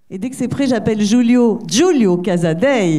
Et dès que c'est prêt, j'appelle Giulio Casadei.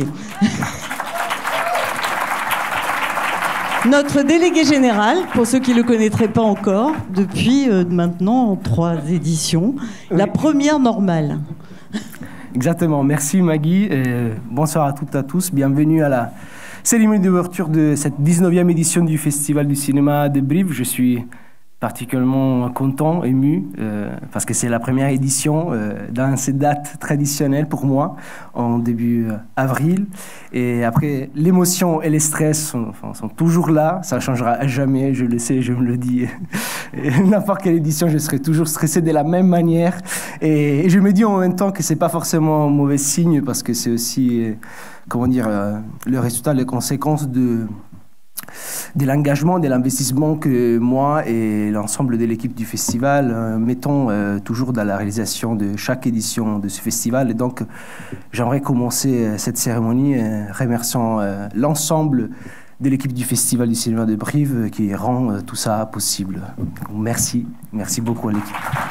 Notre délégué général, pour ceux qui ne le connaîtraient pas encore, depuis maintenant 3 éditions, oui. La première normale. Exactement, merci Maggie. Bonsoir à toutes et à tous, bienvenue à la cérémonie d'ouverture de cette 19e édition du Festival du cinéma de Brive. Je suis particulièrement content, ému, parce que c'est la première édition dans cette date traditionnelle pour moi, en début avril. Et après, l'émotion et le stress sont toujours là, ça ne changera jamais, je le sais, je me le dis. N'importe quelle édition, je serai toujours stressé de la même manière. Et je me dis en même temps que ce n'est pas forcément un mauvais signe, parce que c'est aussi, le résultat, les conséquences de l'engagement, de l'investissement que moi et l'ensemble de l'équipe du festival mettons toujours dans la réalisation de chaque édition de ce festival. Et donc, j'aimerais commencer cette cérémonie remerciant l'ensemble de l'équipe du Festival du cinéma de Brive qui rend tout ça possible. Merci beaucoup à l'équipe.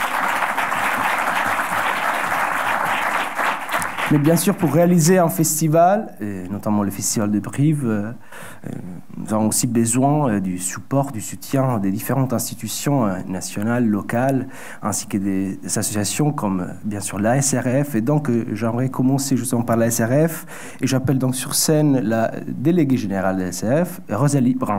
Mais bien sûr, pour réaliser un festival, et notamment le Festival de Brive, nous avons aussi besoin du support, du soutien des différentes institutions nationales, locales, ainsi que des associations comme, bien sûr, la SRF. Et donc, j'aimerais commencer justement par la SRF. Et j'appelle donc sur scène la déléguée générale de la SRF, Rosalie Brun.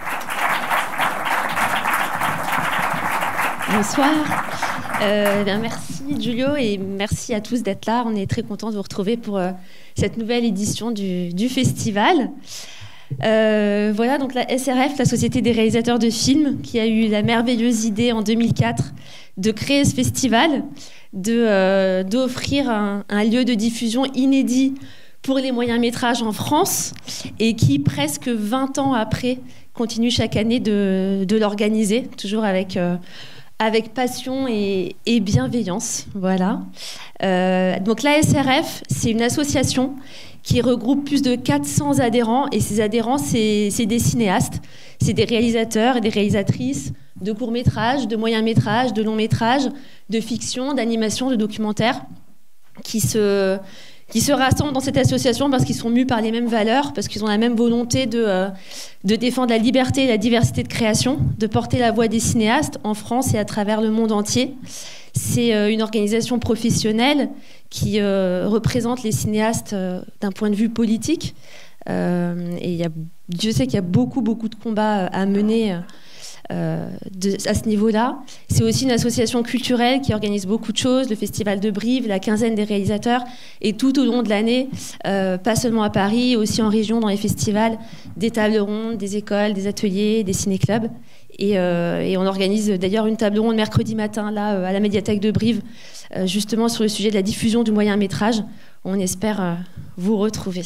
Bonsoir. Merci Giulio et merci à tous d'être là. On est très contents de vous retrouver pour cette nouvelle édition du festival. Voilà, donc la SRF, la Société des réalisateurs de films, qui a eu la merveilleuse idée en 2004 de créer ce festival, d'offrir un lieu de diffusion inédit pour les moyens métrages en France et qui, presque 20 ans après, continue chaque année de l'organiser, toujours avec passion et bienveillance. Voilà. Donc la SRF, c'est une association qui regroupe plus de 400 adhérents. Et ces adhérents, c'est des cinéastes, c'est des réalisateurs et des réalisatrices de courts-métrages, de moyens-métrages, de longs-métrages, de fiction, d'animation, de documentaires, qui se rassemblent dans cette association parce qu'ils sont mus par les mêmes valeurs, parce qu'ils ont la même volonté de défendre la liberté et la diversité de création, de porter la voix des cinéastes en France et à travers le monde entier. C'est une organisation professionnelle qui représente les cinéastes d'un point de vue politique. Et Dieu sait qu'il y a beaucoup de combats à mener à ce niveau-là. C'est aussi une association culturelle qui organise beaucoup de choses, le Festival de Brive, la quinzaine des réalisateurs, et tout au long de l'année, pas seulement à Paris, aussi en région, dans les festivals, des tables rondes, des écoles, des ateliers, des ciné-clubs. Et on organise d'ailleurs une table ronde mercredi matin, là, à la médiathèque de Brive, justement sur le sujet de la diffusion du moyen-métrage. On espère vous retrouver.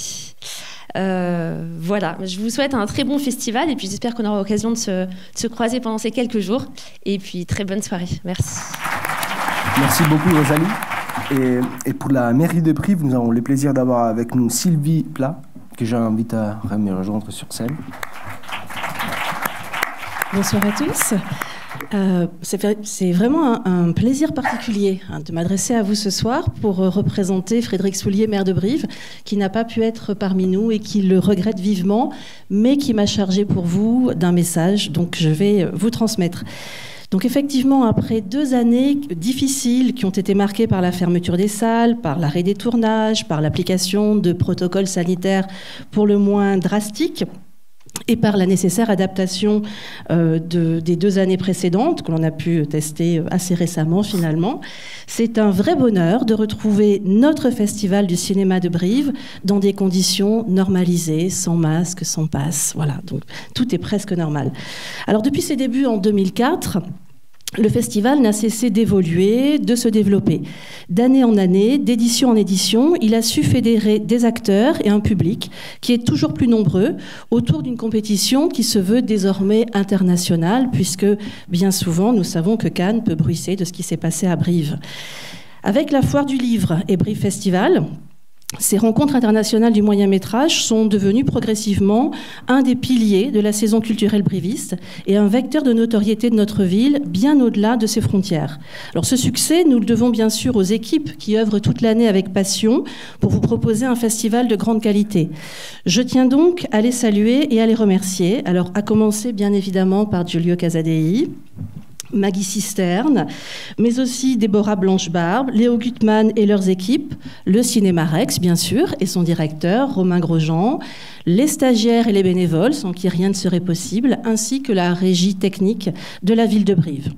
Voilà, je vous souhaite un très bon festival et puis j'espère qu'on aura l'occasion de se croiser pendant ces quelques jours. Et puis très bonne soirée. Merci. Merci beaucoup Rosalie. Et pour la mairie de Brive, nous avons le plaisir d'avoir avec nous Sylvie Plat, que j'invite à me rejoindre sur scène. Bonsoir à tous. C'est vraiment un plaisir particulier de m'adresser à vous ce soir pour représenter Frédéric Soulier, maire de Brive, qui n'a pas pu être parmi nous et qui le regrette vivement, mais qui m'a chargé pour vous d'un message, donc je vais vous transmettre. Donc effectivement, après 2 années difficiles qui ont été marquées par la fermeture des salles, par l'arrêt des tournages, par l'application de protocoles sanitaires pour le moins drastiques, et par la nécessaire adaptation des 2 années précédentes, que l'on a pu tester assez récemment finalement. C'est un vrai bonheur de retrouver notre festival du cinéma de Brive dans des conditions normalisées, sans masque, sans passe. Voilà, donc tout est presque normal. Alors depuis ses débuts en 2004, le festival n'a cessé d'évoluer, de se développer. D'année en année, d'édition en édition, il a su fédérer des acteurs et un public qui est toujours plus nombreux autour d'une compétition qui se veut désormais internationale, puisque bien souvent, nous savons que Cannes peut bruisser de ce qui s'est passé à Brive. Avec la Foire du Livre et Brive Festival, Ces rencontres internationales du moyen-métrage sont devenues progressivement un des piliers de la saison culturelle briviste et un vecteur de notoriété de notre ville, bien au-delà de ses frontières. Alors ce succès, nous le devons bien sûr aux équipes qui œuvrent toute l'année avec passion pour vous proposer un festival de grande qualité. Je tiens donc à les saluer et à les remercier. Alors à commencer bien évidemment par Giulio Casadei, Maggie Cisterne, mais aussi Déborah Blanche-Barbe, Léo Gutmann et leurs équipes, le Cinéma Rex, bien sûr, et son directeur, Romain Grosjean, les stagiaires et les bénévoles, sans qui rien ne serait possible, ainsi que la régie technique de la ville de Brive.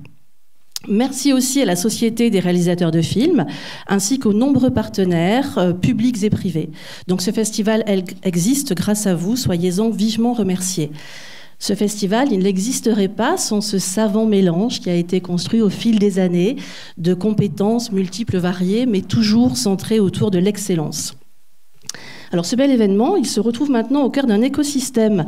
Merci aussi à la Société des réalisateurs de films, ainsi qu'aux nombreux partenaires publics et privés. Donc ce festival existe grâce à vous, soyez-en vivement remerciés. Ce festival, il n'existerait pas sans ce savant mélange qui a été construit au fil des années de compétences multiples, variées, mais toujours centrées autour de l'excellence. Alors ce bel événement, il se retrouve maintenant au cœur d'un écosystème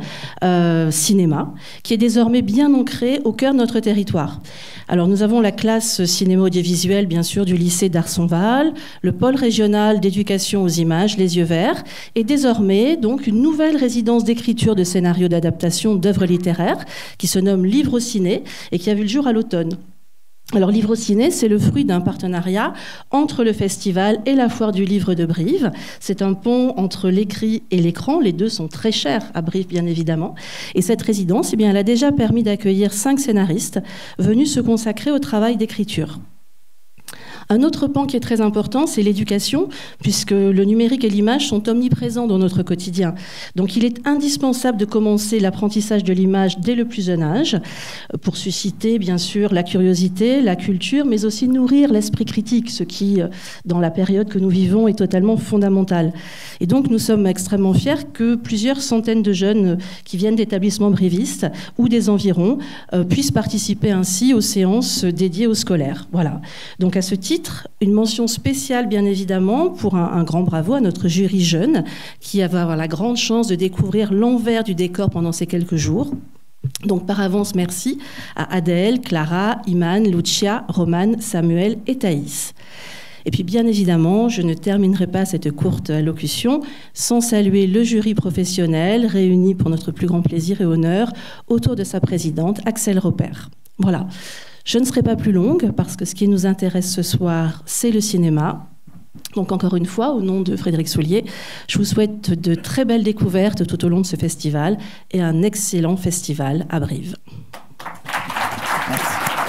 cinéma qui est désormais bien ancré au cœur de notre territoire. Alors nous avons la classe cinéma audiovisuel, bien sûr, du lycée d'Arsonval, le pôle régional d'éducation aux images, les Yeux Verts, et désormais donc une nouvelle résidence d'écriture de scénarios d'adaptation d'œuvres littéraires qui se nomme Livre au Ciné et qui a vu le jour à l'automne. Alors, Livre au Ciné, c'est le fruit d'un partenariat entre le festival et la foire du livre de Brive. C'est un pont entre l'écrit et l'écran. Les deux sont très chers à Brive, bien évidemment. Et cette résidence, eh bien, elle a déjà permis d'accueillir 5 scénaristes venus se consacrer au travail d'écriture. Un autre pan qui est très important, c'est l'éducation, puisque le numérique et l'image sont omniprésents dans notre quotidien. Donc il est indispensable de commencer l'apprentissage de l'image dès le plus jeune âge, pour susciter bien sûr la curiosité, la culture, mais aussi nourrir l'esprit critique, ce qui, dans la période que nous vivons, est totalement fondamental. Et donc nous sommes extrêmement fiers que plusieurs centaines de jeunes qui viennent d'établissements brivistes ou des environs puissent participer ainsi aux séances dédiées aux scolaires. Voilà. Donc à ce titre, une mention spéciale, bien évidemment, pour un grand bravo à notre jury jeune qui va avoir la grande chance de découvrir l'envers du décor pendant ces quelques jours. Donc, par avance, merci à Adèle, Clara, Iman, Lucia, Romane, Samuel et Thaïs. Et puis, bien évidemment, je ne terminerai pas cette courte allocution sans saluer le jury professionnel réuni pour notre plus grand plaisir et honneur autour de sa présidente, Axel Repère. Voilà. Je ne serai pas plus longue parce que ce qui nous intéresse ce soir, c'est le cinéma. Donc encore une fois, au nom de Frédéric Soulier, je vous souhaite de très belles découvertes tout au long de ce festival et un excellent festival à Brive. Merci.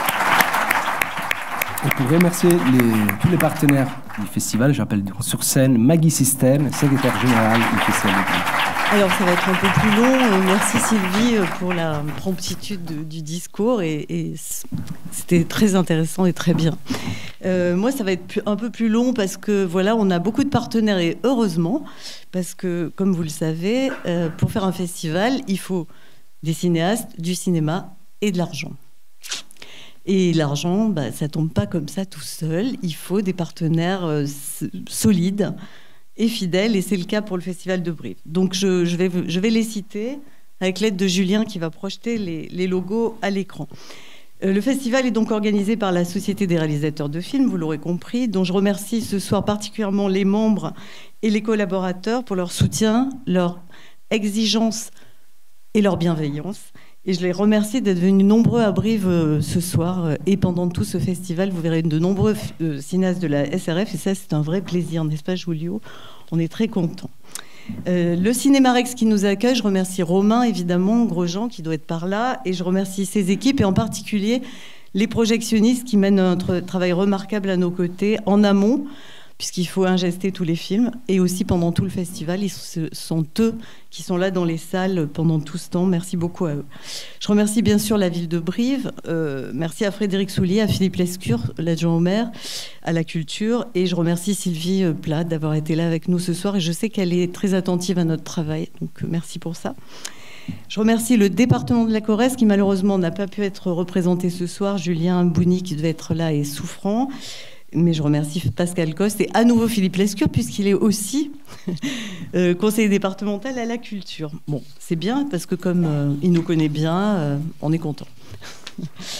Et pour remercier tous les partenaires du festival, j'appelle sur scène Maggie Cisterne, secrétaire générale du festival de Brive. Alors ça va être un peu plus long. Merci Sylvie pour la promptitude du discours et c'était très intéressant et très bien. Moi ça va être un peu plus long parce que voilà, on a beaucoup de partenaires et heureusement parce que comme vous le savez, pour faire un festival, il faut des cinéastes, du cinéma et de l'argent. Et l'argent, ça tombe pas comme ça tout seul. Il faut des partenaires solides et fidèles, et c'est le cas pour le Festival de Brive. Donc je vais les citer avec l'aide de Julien qui va projeter les logos à l'écran. Le festival est donc organisé par la Société des réalisateurs de films, vous l'aurez compris, dont je remercie ce soir particulièrement les membres et les collaborateurs pour leur soutien, leur exigence et leur bienveillance. Et je les remercie d'être venus nombreux à Brive ce soir. Et pendant tout ce festival, vous verrez de nombreux cinéastes de la SRF. Et ça, c'est un vrai plaisir, n'est-ce pas, Julio? On est très contents. Le Cinéma Rex qui nous accueille, je remercie Romain, évidemment, Grosjean, qui doit être par là. Et je remercie ses équipes, et en particulier les projectionnistes qui mènent un travail remarquable à nos côtés, en amont, puisqu'il faut ingester tous les films, et aussi pendant tout le festival. Ce sont eux qui sont là dans les salles pendant tout ce temps. Merci beaucoup à eux. Je remercie bien sûr la ville de Brive. Merci à Frédéric Soulier, à Philippe Lescure, l'adjoint au maire, à la culture. Et je remercie Sylvie Plade d'avoir été là avec nous ce soir. Et je sais qu'elle est très attentive à notre travail. Donc merci pour ça. Je remercie le département de la Corrèze qui malheureusement n'a pas pu être représenté ce soir. Julien Bouni qui devait être là est souffrant. Mais je remercie Pascal Coste et à nouveau Philippe Lescure, puisqu'il est aussi conseiller départemental à la culture. Bon, c'est bien, parce que comme il nous connaît bien, on est content.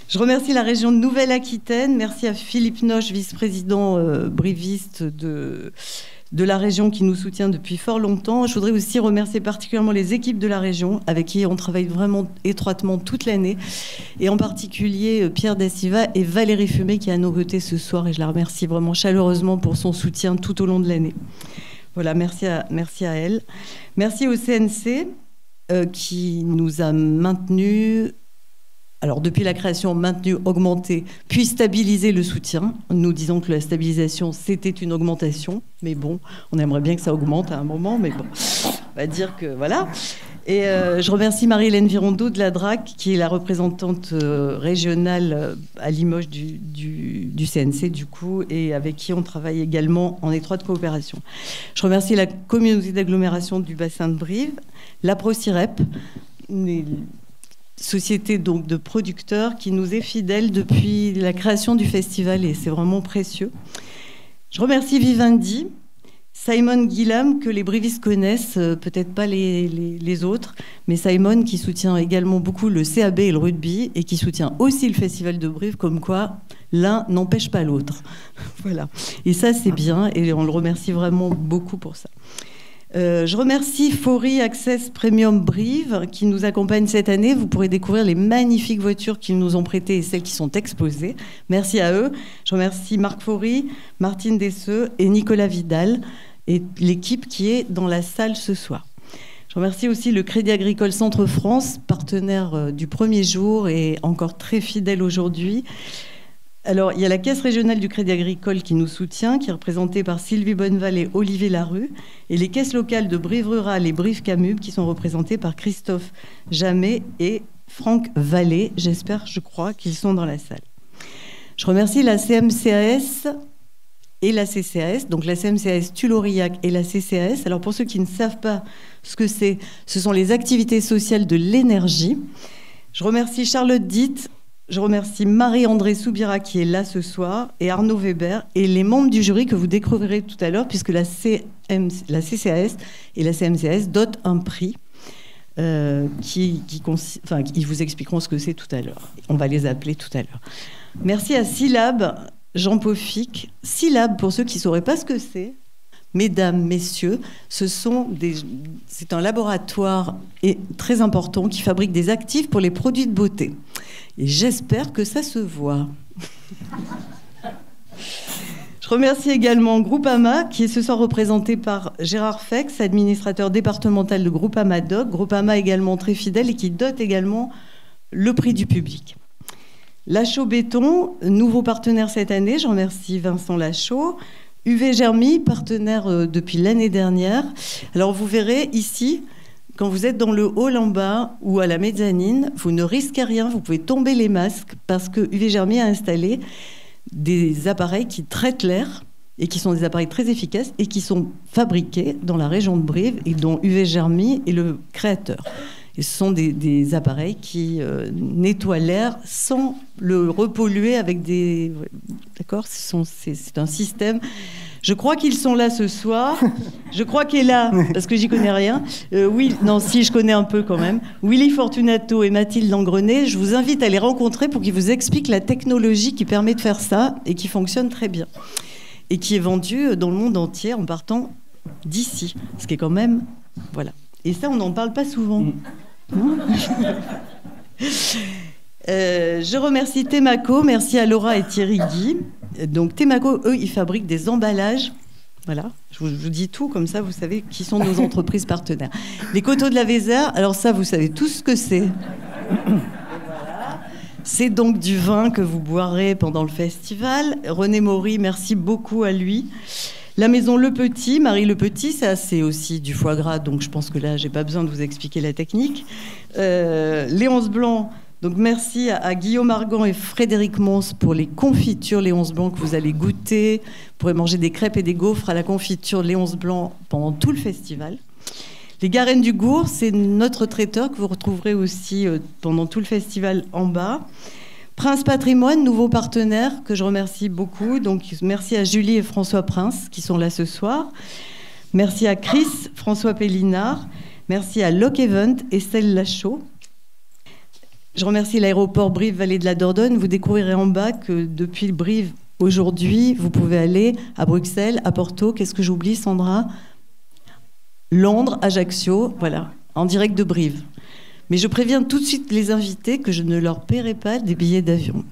Je remercie la région de Nouvelle-Aquitaine. Merci à Philippe Noche, vice-président briviste de la région qui nous soutient depuis fort longtemps. Je voudrais aussi remercier particulièrement les équipes de la région avec qui on travaille vraiment étroitement toute l'année, et en particulier Pierre Dassiva et Valérie Fumé qui est à nos côtés ce soir, et je la remercie vraiment chaleureusement pour son soutien tout au long de l'année. Voilà, merci à elle. Merci au CNC qui nous a maintenus, alors depuis la création, maintenu, augmenté, puis stabilisé le soutien. Nous disons que la stabilisation, c'était une augmentation, mais bon, on aimerait bien que ça augmente à un moment, mais bon, on va dire que voilà. Et je remercie Marie-Hélène Virondeau de la DRAC, qui est la représentante régionale à Limoges du CNC, du coup, et avec qui on travaille également en étroite coopération. Je remercie la communauté d'agglomération du bassin de Brive, la ProCirep, société donc de producteurs qui nous est fidèle depuis la création du festival, et c'est vraiment précieux. Je remercie Vivendi, Simon Guillam, que les brivistes connaissent, peut-être pas les autres, mais Simon qui soutient également beaucoup le CAB et le rugby, et qui soutient aussi le festival de Brive, comme quoi l'un n'empêche pas l'autre. Voilà. Et ça, c'est bien, et on le remercie vraiment beaucoup pour ça. Je remercie Faury Access Premium Brive qui nous accompagne cette année. Vous pourrez découvrir les magnifiques voitures qu'ils nous ont prêtées et celles qui sont exposées. Merci à eux. Je remercie Marc Faury, Martine Desseux et Nicolas Vidal et l'équipe qui est dans la salle ce soir. Je remercie aussi le Crédit Agricole Centre-France, partenaire du premier jour et encore très fidèle aujourd'hui. Alors, il y a la Caisse régionale du Crédit Agricole qui nous soutient, qui est représentée par Sylvie Bonneval et Olivier Larue, et les caisses locales de Brive Rural et Brive Camub qui sont représentées par Christophe Jamet et Franck Vallée. J'espère, je crois qu'ils sont dans la salle. Je remercie la CMCAS et la CCAS, donc la CMCAS Tulle-Aurillac et la CCAS. Alors, pour ceux qui ne savent pas ce que c'est, ce sont les activités sociales de l'énergie. Je remercie Charlotte Ditt. Je remercie Marie-André Soubira qui est là ce soir et Arnaud Weber et les membres du jury que vous découvrirez tout à l'heure, puisque la CCAS et la CMCAS dotent un prix ils vous expliqueront ce que c'est tout à l'heure. On va les appeler tout à l'heure. Merci à Syllab, Jean Paufic. Syllab, pour ceux qui ne sauraient pas ce que c'est, mesdames, messieurs, c'est un laboratoire très important qui fabrique des actifs pour les produits de beauté. Et j'espère que ça se voit. Je remercie également Groupama, qui est ce soir représenté par Gérard Fex, administrateur départemental de Groupama Doc. Groupama également très fidèle et qui dote également le prix du public. Lachaud Béton, nouveau partenaire cette année. Je remercie Vincent Lachaud. UV Germy, partenaire depuis l'année dernière. Alors vous verrez ici, quand vous êtes dans le hall en bas ou à la mezzanine, vous ne risquez rien, vous pouvez tomber les masques parce que UV Germy a installé des appareils qui traitent l'air et qui sont des appareils très efficaces et qui sont fabriqués dans la région de Brive et dont UV Germy est le créateur. Et ce sont des appareils qui nettoient l'air sans le repolluer avec des... D'accord ? C'est un système... Je crois qu'ils sont là ce soir. Je crois qu'elle est là, parce que j'y connais rien. Je connais un peu quand même. Willy Fortunato et Mathilde Langrenet, je vous invite à les rencontrer pour qu'ils vous expliquent la technologie qui permet de faire ça et qui fonctionne très bien. Et qui est vendue dans le monde entier en partant d'ici. Ce qui est quand même... Voilà. Et ça, on n'en parle pas souvent. Je remercie Temaco, merci à Laura et Thierry Guy. Donc Temaco, eux, ils fabriquent des emballages. Voilà, je vous dis tout, comme ça vous savez qui sont nos entreprises partenaires. Les Coteaux de la Vézère, alors ça vous savez tout ce que c'est. Voilà. C'est donc du vin que vous boirez pendant le festival. René Maury, merci beaucoup à lui. La maison Le Petit, Marie Le Petit, ça c'est aussi du foie gras, donc je pense que là j'ai pas besoin de vous expliquer la technique. Léonce Blanc, donc merci à Guillaume Argan et Frédéric Mons pour les confitures Léonce Blanc que vous allez goûter. Vous pourrez manger des crêpes et des gaufres à la confiture Léonce Blanc pendant tout le festival. Les Garennes du Gour, c'est notre traiteur que vous retrouverez aussi pendant tout le festival en bas. Prince Patrimoine, nouveau partenaire que je remercie beaucoup. Donc merci à Julie et François Prince qui sont là ce soir. Merci à Chris, François Pellinard. Merci à Lock Event, Estelle Lachaud. Je remercie l'aéroport Brive-Vallée de la Dordogne. Vous découvrirez en bas que depuis Brive, aujourd'hui, vous pouvez aller à Bruxelles, à Porto. Qu'est-ce que j'oublie, Sandra? Londres, Ajaccio, voilà, en direct de Brive. Mais je préviens tout de suite les invités que je ne leur paierai pas des billets d'avion.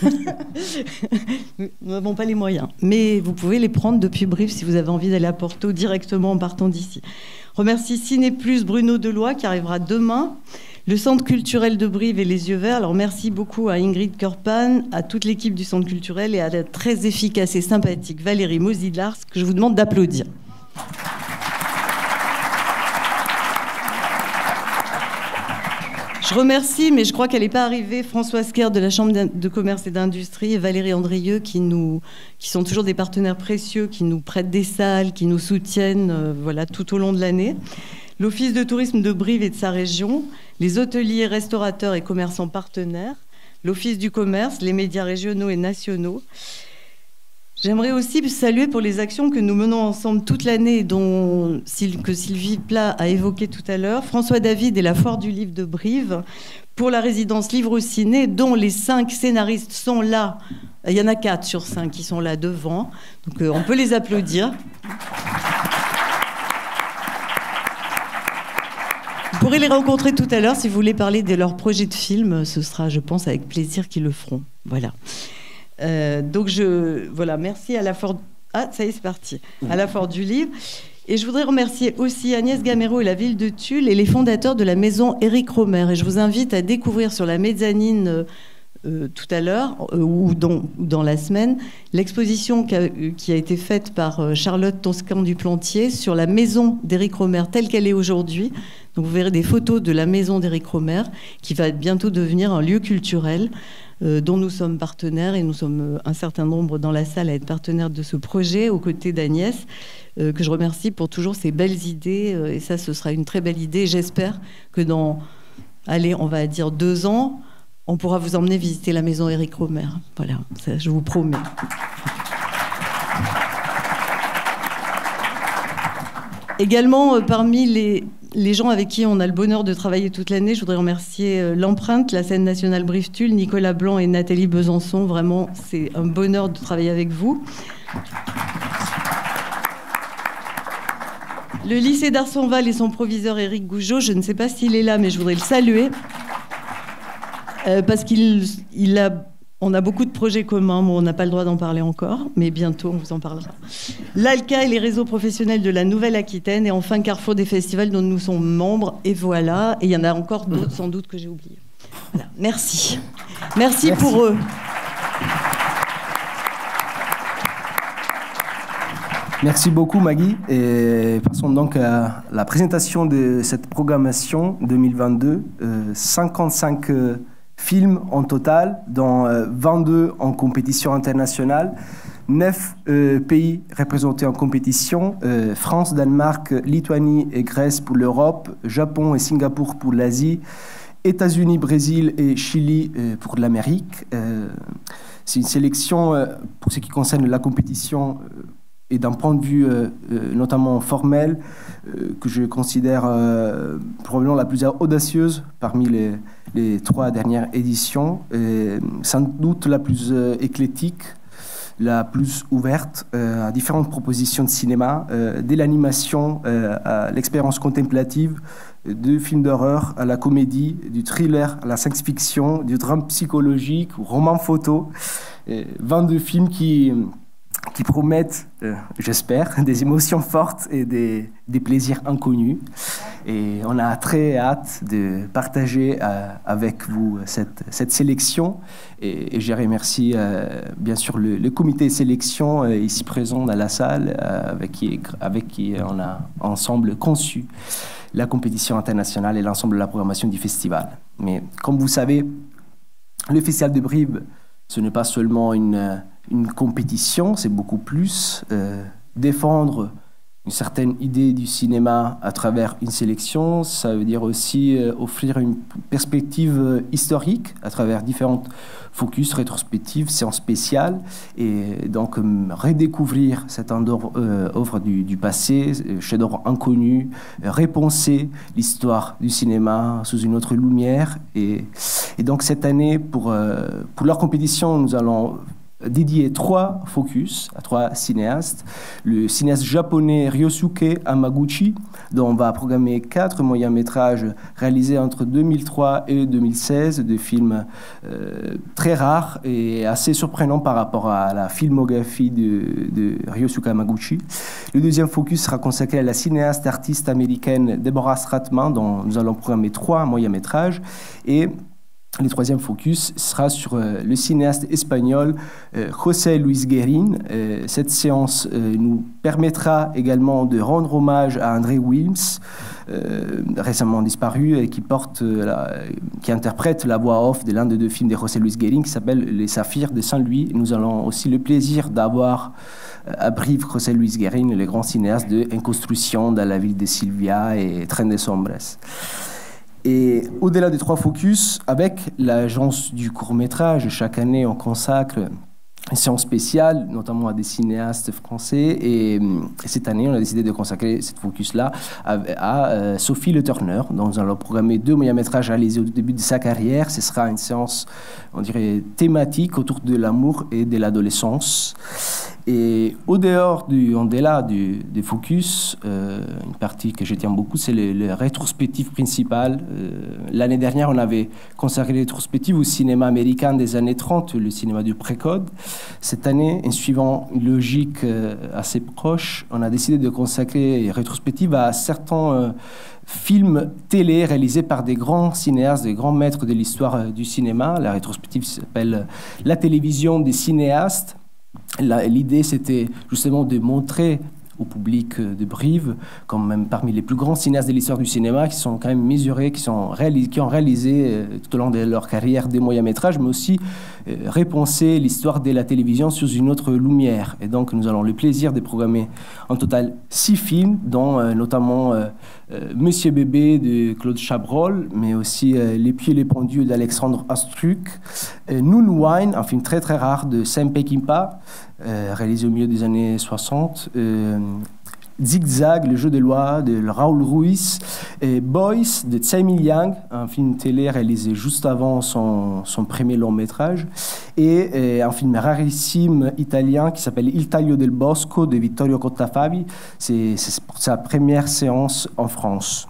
Nous n'avons pas les moyens. Mais vous pouvez les prendre depuis Brive si vous avez envie d'aller à Porto directement en partant d'ici. Remercie Ciné Plus Bruno Deloy qui arrivera demain. Le Centre culturel de Brive et les Yeux Verts. Alors merci beaucoup à Ingrid Körpan, à toute l'équipe du Centre culturel et à la très efficace et sympathique Valérie Mosilars que je vous demande d'applaudir. Je remercie, mais je crois qu'elle n'est pas arrivée, Françoise Kerr de la Chambre de commerce et d'industrie et Valérie Andrieux qui sont toujours des partenaires précieux, qui nous prêtent des salles, qui nous soutiennent voilà, tout au long de l'année. L'Office de tourisme de Brive et de sa région, les hôteliers, restaurateurs et commerçants partenaires, l'Office du commerce, les médias régionaux et nationaux. J'aimerais aussi saluer pour les actions que nous menons ensemble toute l'année et que Sylvie Plat a évoqué tout à l'heure. François David et la Foire du Livre de Brive pour la résidence Livre au Ciné, dont les 5 scénaristes sont là. Il y en a 4 sur 5 qui sont là devant. Donc on peut les applaudir. Vous pourrez les rencontrer tout à l'heure si vous voulez parler de leur projet de film. Ce sera, je pense, avec plaisir qu'ils le feront. Voilà. Voilà, merci à la Foire. Ah, ça y est, c'est parti. À la Foire du Livre. Et je voudrais remercier aussi Agnès Gamero et la ville de Tulle et les fondateurs de la maison Éric Romer. Et je vous invite à découvrir sur la mezzanine tout à l'heure ou dans la semaine l'exposition qui a été faite par Charlotte Toscan du Plantier sur la maison d'Éric Romer telle qu'elle est aujourd'hui. Donc vous verrez des photos de la maison d'Éric Romer qui va bientôt devenir un lieu culturel dont nous sommes partenaires et nous sommes un certain nombre dans la salle à être partenaires de ce projet aux côtés d'Agnès que je remercie pour toujours ces belles idées et ça ce sera une très belle idée. J'espère que dans, on va dire 2 ans, on pourra vous emmener visiter la maison Éric Romer. Voilà, ça, je vous promets. Également, parmi les gens avec qui on a le bonheur de travailler toute l'année, je voudrais remercier l'Empreinte, la scène nationale Brive-Tulle, Nicolas Blanc et Nathalie Besançon. Vraiment, c'est un bonheur de travailler avec vous. Le lycée d'Arsonval et son proviseur Éric Gougeot, je ne sais pas s'il est là, mais je voudrais le saluer. Parce on a beaucoup de projets communs, mais on n'a pas le droit d'en parler encore, mais bientôt on vous en parlera. L'ALCA et les réseaux professionnels de la Nouvelle-Aquitaine, et enfin Carrefour des festivals dont nous sommes membres, et voilà, et il y en a encore d'autres sans doute que j'ai oubliés. Voilà. Merci. Merci pour eux. Merci beaucoup Maggie, et passons donc à la présentation de cette programmation 2022, 55 films en total, dont 22 en compétition internationale, 9 pays représentés en compétition, France, Danemark, Lituanie et Grèce pour l'Europe, Japon et Singapour pour l'Asie, États-Unis, Brésil et Chili pour l'Amérique. C'est une sélection, pour ce qui concerne la compétition, et d'un point de vue notamment formel, que je considère probablement la plus audacieuse parmi les 3 dernières éditions, et sans doute la plus éclectique, la plus ouverte à différentes propositions de cinéma, de l'animation à l'expérience contemplative, du film d'horreur à la comédie, du thriller à la science-fiction, du drame psychologique ou roman photo. 22 films qui promettent, j'espère, des émotions fortes et des plaisirs inconnus. Et on a très hâte de partager avec vous cette sélection. Et je remercie bien sûr le comité de sélection ici présent dans la salle, avec qui on a ensemble conçu la compétition internationale et l'ensemble de la programmation du festival. Mais comme vous savez, le Festival de Brive, ce n'est pas seulement une compétition, c'est beaucoup plus défendre une certaine idée du cinéma à travers une sélection. Ça veut dire aussi offrir une perspective historique à travers différentes focus, rétrospectives, séances spéciales, et donc redécouvrir cette œuvre du passé, chef-d'œuvre inconnu, repenser l'histoire du cinéma sous une autre lumière. Et donc cette année, pour leur compétition, nous allons dédié 3 focus à 3 cinéastes. Le cinéaste japonais Ryosuke Hamaguchi, dont on va programmer 4 moyens-métrages réalisés entre 2003 et 2016, de films très rares et assez surprenants par rapport à la filmographie de Ryosuke Hamaguchi. Le deuxième focus sera consacré à la cinéaste artiste américaine Deborah Stratman, dont nous allons programmer 3 moyens-métrages. Et le troisième focus sera sur le cinéaste espagnol José Luis Guérin. Cette séance nous permettra également de rendre hommage à André Wilms, récemment disparu, et qui interprète la voix off de l'un des 2 films de José Luis Guérin qui s'appelle Les Saphirs de Saint-Louis. Nous allons aussi le plaisir d'avoir à Brive José Luis Guérin, le grand cinéaste de Inconstruction dans la ville de Silvia et Tren de Sombres. Et au-delà des 3 focus, avec l'agence du court-métrage, chaque année on consacre une séance spéciale, notamment à des cinéastes français. Et cette année, on a décidé de consacrer cette focus-là à Sophie Le Turner, dont nous allons programmer 2 moyens-métrages réalisés au début de sa carrière. Ce sera une séance, on dirait, thématique autour de l'amour et de l'adolescence. Et au-delà du focus, une partie que je tiens beaucoup, c'est le rétrospective principal. L'année dernière, on avait consacré les rétrospectives au cinéma américain des années 30, le cinéma du pré-code. Cette année, en suivant une logique assez proche, on a décidé de consacrer les rétrospectives à certains films télé réalisés par des grands cinéastes, des grands maîtres de l'histoire du cinéma. La rétrospective s'appelle « La télévision des cinéastes ». L'idée, c'était justement de montrer au public de Brive, quand même parmi les plus grands cinéastes de l'histoire du cinéma, qui sont quand même mesurés, qui ont réalisé tout au long de leur carrière des moyens-métrages, mais aussi repenser l'histoire de la télévision sous une autre lumière. Et donc, nous avons le plaisir de programmer en total 6 films, dont notamment Monsieur Bébé de Claude Chabrol, mais aussi Les Pieds et les Pendules d'Alexandre Astruc, Noon Wine, un film très très rare de Sam Peckinpah, réalisé au milieu des années 60, Zigzag, le jeu des lois de Raoul Ruiz, et Boys de Tsai Ming-liang, un film télé réalisé juste avant son premier long métrage, et un film rarissime italien qui s'appelle Il taglio del bosco de Vittorio Cottafavi. C'est pour sa première séance en France.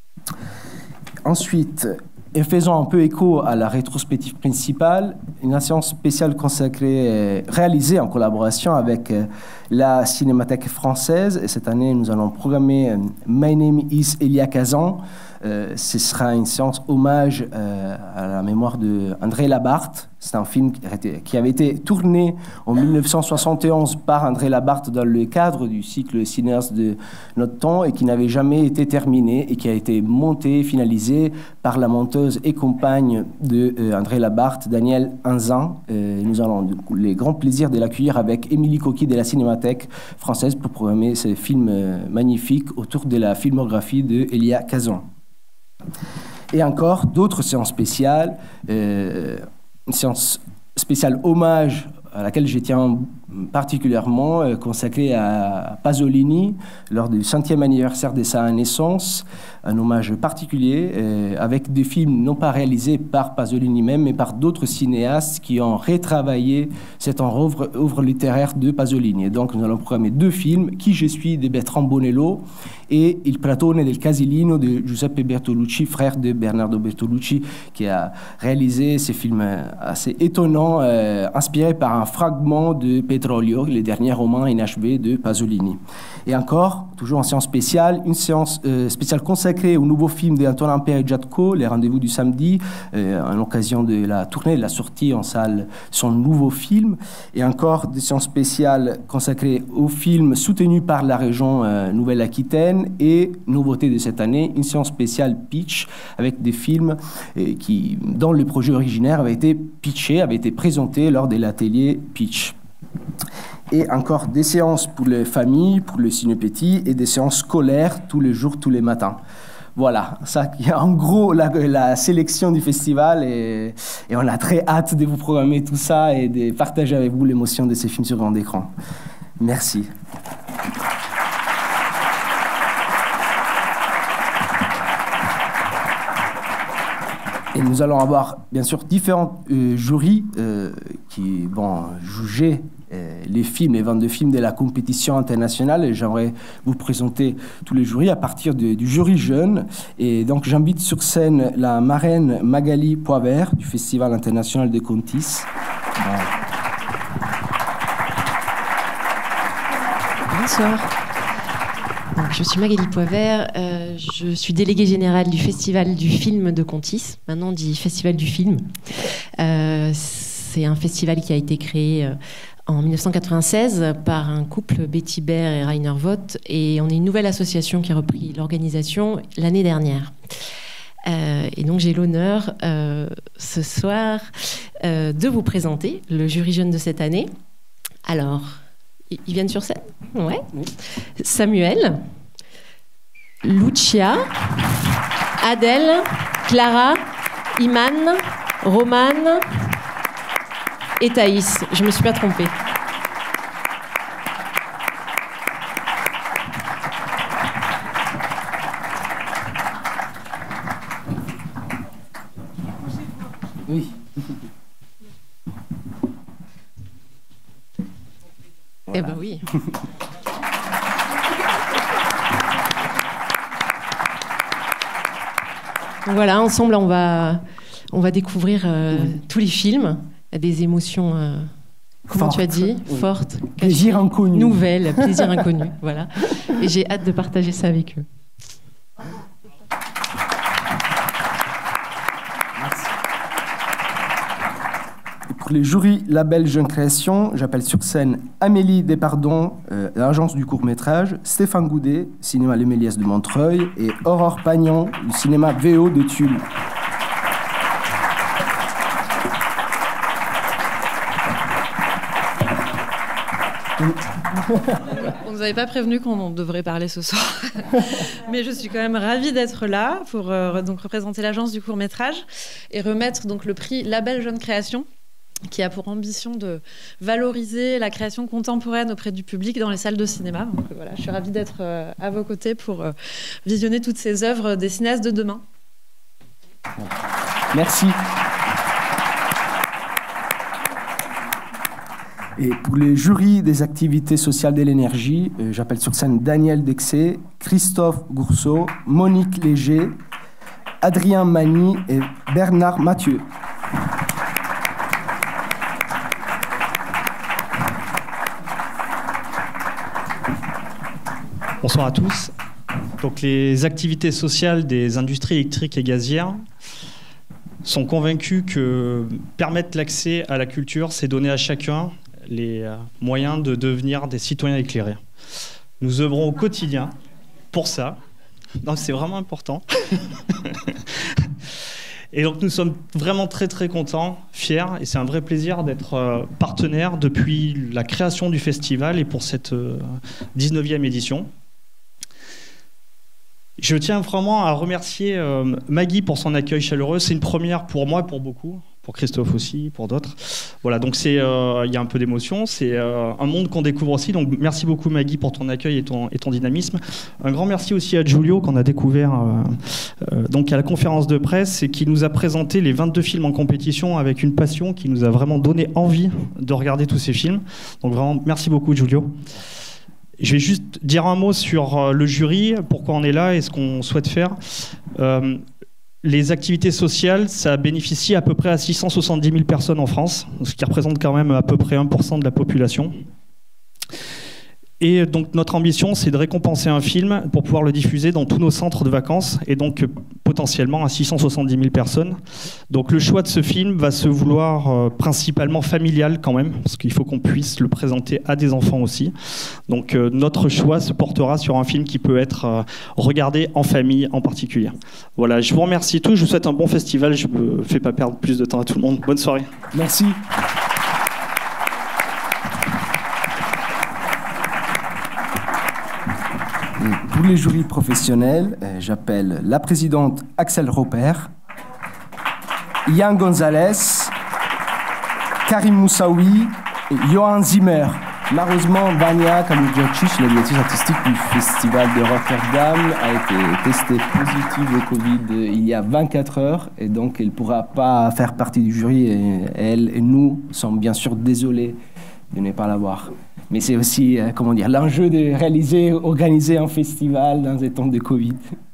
Ensuite, et faisant un peu écho à la rétrospective principale, une séance spéciale consacrée, réalisée en collaboration avec la Cinémathèque française. Et cette année, nous allons programmer My Name is Elia Kazan. Ce sera une séance hommage à la mémoire d'André Labarthe. C'est un film qui avait été tourné en 1971 par André Labarthe dans le cadre du cycle cinéaste de notre temps et qui n'avait jamais été terminé et qui a été monté, finalisé par la monteuse et compagne d'André Labarthe, Danielle Anzin. Nous avons le grand plaisir de l'accueillir avec Émilie Coquille de la Cinémathèque française pour programmer ce film magnifique autour de la filmographie d'Elia Kazan. Et encore d'autres séances spéciales, une séance spéciale hommage à laquelle je tiens particulièrement, consacrée à Pasolini lors du 100e anniversaire de sa naissance, un hommage particulier avec des films non pas réalisés par Pasolini même, mais par d'autres cinéastes qui ont retravaillé cette œuvre littéraire de Pasolini. Et donc nous allons programmer 2 films, Qui je suis de Bertrand Bonello et Il Platone del Casilino de Giuseppe Bertolucci, frère de Bernardo Bertolucci, qui a réalisé ces films assez étonnants, inspirés par un fragment de Petrolio, le dernier roman inachevé de Pasolini. Et encore, toujours en séance spéciale, une séance spéciale consacrée au nouveau film d'Antonin Perez-Jatko, Les Rendez-vous du samedi, en l'occasion de la tournée, de la sortie en salle de son nouveau film. Et encore des séances spéciales consacrées aux films soutenus par la région Nouvelle-Aquitaine. Et nouveauté de cette année, une séance spéciale pitch avec des films dont le projet originaire avait été pitché, avait été présenté lors de l'atelier pitch. Et encore des séances pour les familles, pour les cinépétis, et des séances scolaires tous les jours, tous les matins. Voilà, ça, en gros, la sélection du festival, et on a très hâte de vous programmer tout ça et de partager avec vous l'émotion de ces films sur grand écran. Merci. Et nous allons avoir, bien sûr, différents jurys qui vont juger les films, les 22 films de la compétition internationale. Et j'aimerais vous présenter tous les jurys à partir du jury jeune. Et donc, j'invite sur scène la marraine Magali Poivert du Festival international de Contis. Bonsoir. Donc, je suis Magali Poivert, je suis déléguée générale du Festival du film de Contis, maintenant dit Festival du film. C'est un festival qui a été créé en 1996 par un couple, Betty Baer et Rainer Vogt, et on est une nouvelle association qui a repris l'organisation l'année dernière. Et donc j'ai l'honneur ce soir de vous présenter le jury jeune de cette année. Alors, ils viennent sur scène ? Ouais. Samuel, Lucia, Adèle, Clara, Iman, Romane et Thaïs. Je ne me suis pas trompée. Oui. Eh ben oui. Donc voilà, ensemble, on va découvrir tous les films, des émotions, comment tu as dit, fortes, plaisir inconnu, nouvelles, plaisir inconnu, voilà. Et j'ai hâte de partager ça avec eux. Pour les jurys label Jeune Création, j'appelle sur scène Amélie Despardons, l'agence du court-métrage, Stéphane Goudet, cinéma Les Méliès de Montreuil, et Aurore Pagnon, du cinéma VO de Tulle. On ne nous avait pas prévenu qu'on devrait parler ce soir. Mais je suis quand même ravie d'être là pour donc représenter l'agence du court-métrage et remettre donc le prix Label Jeune Création, qui a pour ambition de valoriser la création contemporaine auprès du public dans les salles de cinéma. Donc voilà, je suis ravie d'être à vos côtés pour visionner toutes ces œuvres des cinéastes de demain. Merci. Et pour les jurys des activités sociales de l'énergie, j'appelle sur scène Daniel Dexé, Christophe Gourceau, Monique Léger, Adrien Magny et Bernard Mathieu. Bonsoir à tous. Donc, les activités sociales des industries électriques et gazières sont convaincus que permettre l'accès à la culture, c'est donner à chacun les moyens de devenir des citoyens éclairés. Nous œuvrons au quotidien pour ça. Donc c'est vraiment important. Et donc nous sommes vraiment très très contents, fiers, et c'est un vrai plaisir d'être partenaire depuis la création du festival et pour cette 19e édition. Je tiens vraiment à remercier Maggie pour son accueil chaleureux. C'est une première pour moi et pour beaucoup, pour Christophe aussi, pour d'autres. Voilà, donc il y a un peu d'émotion. C'est un monde qu'on découvre aussi. Donc merci beaucoup Maggie pour ton accueil et ton dynamisme. Un grand merci aussi à Giulio qu'on a découvert donc à la conférence de presse et qui nous a présenté les 22 films en compétition avec une passion qui nous a vraiment donné envie de regarder tous ces films. Donc vraiment merci beaucoup Giulio. Je vais juste dire un mot sur le jury, pourquoi on est là et ce qu'on souhaite faire. Les activités sociales, ça bénéficie à peu près à 670 000 personnes en France, ce qui représente quand même à peu près 1% de la population. Et donc notre ambition, c'est de récompenser un film pour pouvoir le diffuser dans tous nos centres de vacances et donc potentiellement à 670 000 personnes. Donc le choix de ce film va se vouloir principalement familial quand même, parce qu'il faut qu'on puisse le présenter à des enfants aussi. Donc notre choix se portera sur un film qui peut être regardé en famille en particulier. Voilà, je vous remercie tous, je vous souhaite un bon festival, je ne fais pas perdre plus de temps à tout le monde. Bonne soirée. Merci. Et pour les jurys professionnels, j'appelle la présidente Axel Robert, Yann Gonzalez, Karim Moussaoui et Johan Zimmer. Malheureusement, Vania Kalujacic, la directrice artistique du Festival de Rotterdam, a été testée positive au Covid il y a 24 heures et donc elle ne pourra pas faire partie du jury et elle et nous sommes bien sûr désolés de ne pas l'avoir. Mais c'est aussi l'enjeu de organiser un festival dans des temps de Covid.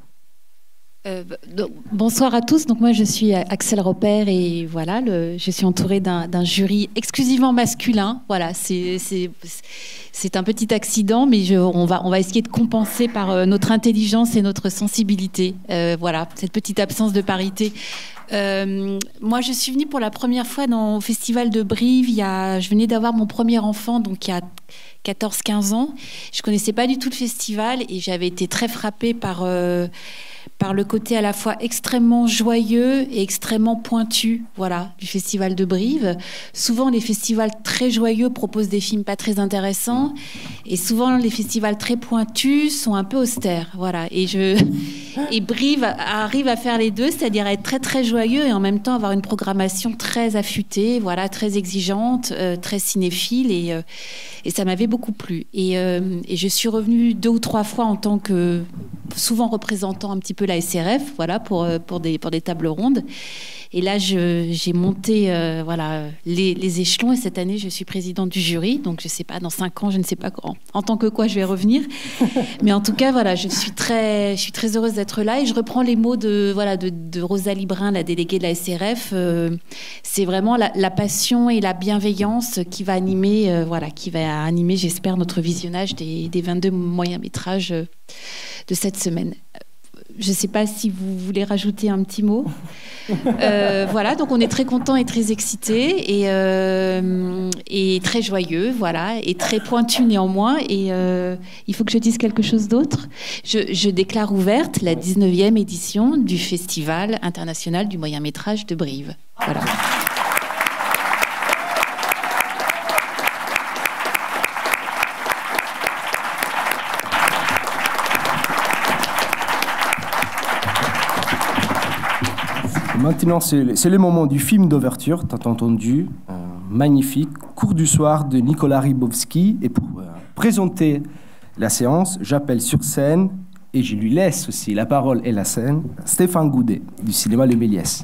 Bonsoir à tous. Donc moi je suis Axel Robert et voilà, je suis entourée d'un jury exclusivement masculin. Voilà, c'est un petit accident, mais on va essayer de compenser par notre intelligence et notre sensibilité. Voilà, cette petite absence de parité. Moi je suis venue pour la première fois au Festival de Brive. Je venais d'avoir mon premier enfant, donc il y a 14-15 ans. Je connaissais pas du tout le festival et j'avais été très frappée par le côté à la fois extrêmement joyeux et extrêmement pointu, voilà, du Festival de Brive. Souvent, les festivals très joyeux proposent des films pas très intéressants, et souvent, les festivals très pointus sont un peu austères, voilà. Et Brive arrive à faire les deux, c'est-à-dire être très très joyeux et en même temps avoir une programmation très affûtée, voilà, très exigeante, très cinéphile, et ça m'avait beaucoup plu. Et je suis revenue 2 ou 3 fois en tant que souvent représentant un petit peu la SRF, voilà, pour des tables rondes. Et là, j'ai monté les échelons, et cette année, je suis présidente du jury. Donc, je ne sais pas, dans 5 ans, je ne sais pas en tant que quoi je vais revenir. Mais en tout cas, voilà, je suis très heureuse d'être là. Et je reprends les mots de Rosalie Brun, la déléguée de la SRF. C'est vraiment la passion et la bienveillance qui va animer, j'espère, notre visionnage des 22 moyens-métrages de cette semaine. Je ne sais pas si vous voulez rajouter un petit mot. Voilà, donc on est très contents et très excités et très joyeux, voilà, et très pointu néanmoins. Et il faut que je dise quelque chose d'autre. Je déclare ouverte la 19e édition du Festival international du moyen-métrage de Brive. Voilà. Maintenant, c'est le moment du film d'ouverture, t'as entendu, magnifique, Cours du soir de Nicolas Rybowski. Et pour présenter la séance, j'appelle sur scène, et je lui laisse aussi la parole et la scène, Stéphane Goudet, du cinéma Le Méliès.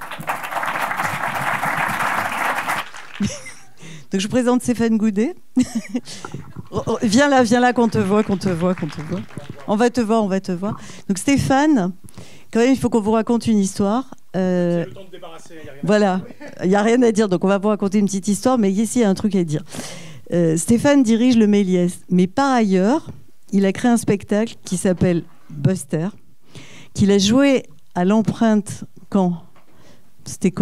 Donc je vous présente Stéphane Goudet. Viens là, qu'on te voit. On va te voir. Donc Stéphane, quand même, il faut qu'on vous raconte une histoire. Le temps de débarrasser, voilà, il n'y a rien à dire, donc on va vous raconter une petite histoire, mais ici il y a un truc à dire. Stéphane dirige le Méliès, mais par ailleurs, il a créé un spectacle qui s'appelle Buster, qu'il a joué à l'Empreinte quand ? C'était quand ?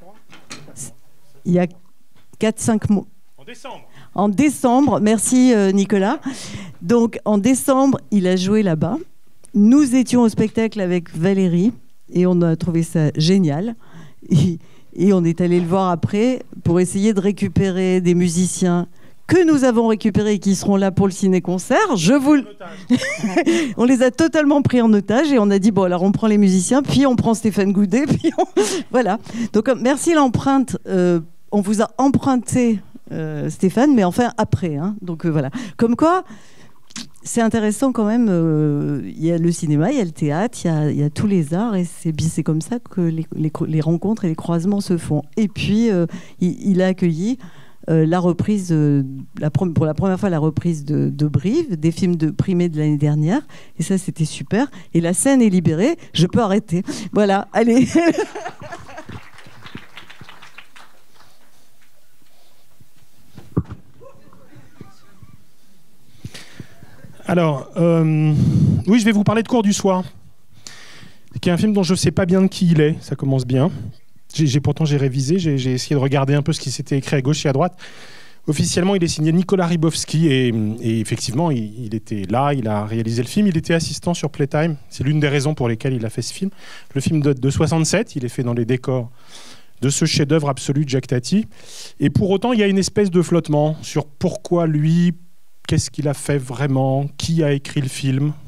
Il y a 4-5 mois. En décembre, merci Nicolas. Donc en décembre, il a joué là-bas. Nous étions au spectacle avec Valérie et on a trouvé ça génial. Et on est allé le voir après pour essayer de récupérer des musiciens que nous avons récupérés et qui seront là pour le ciné-concert. On les a totalement pris en otage et on a dit, bon, alors on prend les musiciens, puis on prend Stéphane Goudet, puis voilà. Donc merci l'empreinte. On vous a emprunté Stéphane, mais enfin après. Hein. Donc voilà. Comme quoi, c'est intéressant quand même. Il y a le cinéma, il y a le théâtre, il y a tous les arts, et c'est comme ça que les rencontres et les croisements se font. Et puis, il a accueilli la reprise, pour la première fois, la reprise de Brive, des films primés de l'année dernière. Et ça, c'était super. Et la scène est libérée. Je peux arrêter. Voilà, allez. Alors, oui, je vais vous parler de Cours du soir, qui est un film dont je ne sais pas bien de qui il est. Ça commence bien. Pourtant, j'ai révisé, j'ai essayé de regarder un peu ce qui s'était écrit à gauche et à droite. Officiellement, il est signé Nicolas Rybowski et effectivement, il était là, il a réalisé le film. Il était assistant sur Playtime. C'est l'une des raisons pour lesquelles il a fait ce film. Le film date de 67. Il est fait dans les décors de ce chef-d'œuvre absolu de Jacques Tati. Et pour autant, il y a une espèce de flottement sur pourquoi lui, qu'est-ce qu'il a fait vraiment, qui a écrit le film.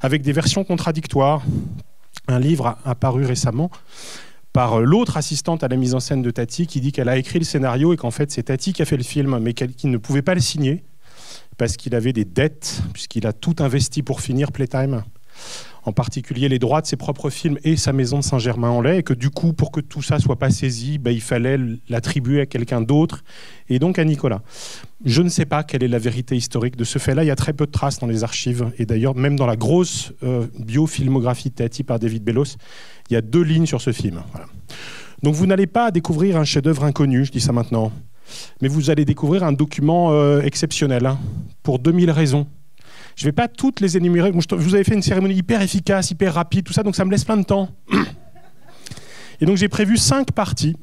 avec des versions contradictoires. Un livre apparu récemment par l'autre assistante à la mise en scène de Tati qui dit qu'elle a écrit le scénario et qu'en fait c'est Tati qui a fait le film mais qu'il ne pouvait pas le signer parce qu'il avait des dettes, puisqu'il a tout investi pour finir Playtime, en particulier les droits de ses propres films et sa maison de Saint-Germain-en-Laye, et que du coup, pour que tout ça soit pas saisi, il fallait l'attribuer à quelqu'un d'autre, et donc à Nicolas. Je ne sais pas quelle est la vérité historique de ce fait-là. Il y a très peu de traces dans les archives, et d'ailleurs, même dans la grosse biofilmographie de Tati par David Bellos, il y a 2 lignes sur ce film. Voilà. Donc vous n'allez pas découvrir un chef-d'œuvre inconnu, je dis ça maintenant, mais vous allez découvrir un document exceptionnel, hein, pour 2000 raisons. Je ne vais pas toutes les énumérer. Vous avez fait une cérémonie hyper efficace, hyper rapide, tout ça, donc ça me laisse plein de temps. Et donc j'ai prévu 5 parties,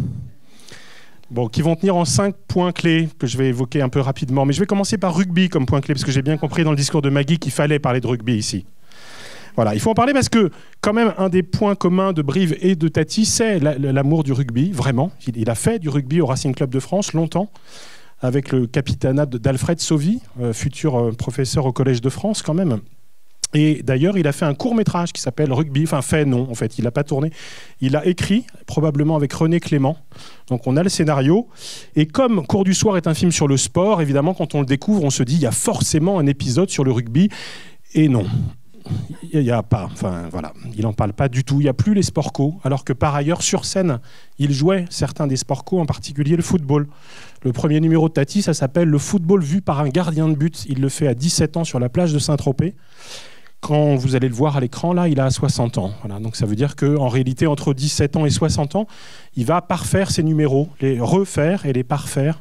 qui vont tenir en 5 points clés que je vais évoquer un peu rapidement. Mais je vais commencer par rugby comme point clé, parce que j'ai bien compris dans le discours de Maggie qu'il fallait parler de rugby ici. Voilà, il faut en parler parce que, quand même, un des points communs de Brive et de Tati, c'est l'amour du rugby, vraiment. Il a fait du rugby au Racing Club de France longtemps, avec le capitanat d'Alfred Sauvy, futur professeur au Collège de France quand même. Et d'ailleurs, il a fait un court-métrage qui s'appelle Rugby, enfin fait non, en fait, il n'a pas tourné. Il a écrit, probablement avec René Clément. Donc on a le scénario. Et comme Cours du soir est un film sur le sport, évidemment, quand on le découvre, on se dit il y a forcément un épisode sur le rugby. Et non. Il n'y a pas, enfin voilà, il n'en parle pas du tout. Il n'y a plus les sport co, alors que par ailleurs, sur scène, il jouait certains des sport co, en particulier le football. Le premier numéro de Tati, ça s'appelle Le football vu par un gardien de but. Il le fait à 17 ans sur la plage de Saint-Tropez. Quand vous allez le voir à l'écran, là, il a 60 ans. Voilà, donc ça veut dire qu'en réalité, entre 17 ans et 60 ans, il va parfaire ses numéros, les refaire et les parfaire.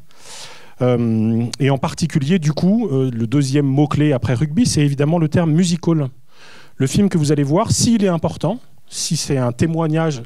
Et en particulier, du coup, le deuxième mot-clé après rugby, c'est évidemment le terme musical. Le film que vous allez voir, s'il est important, si c'est un témoignage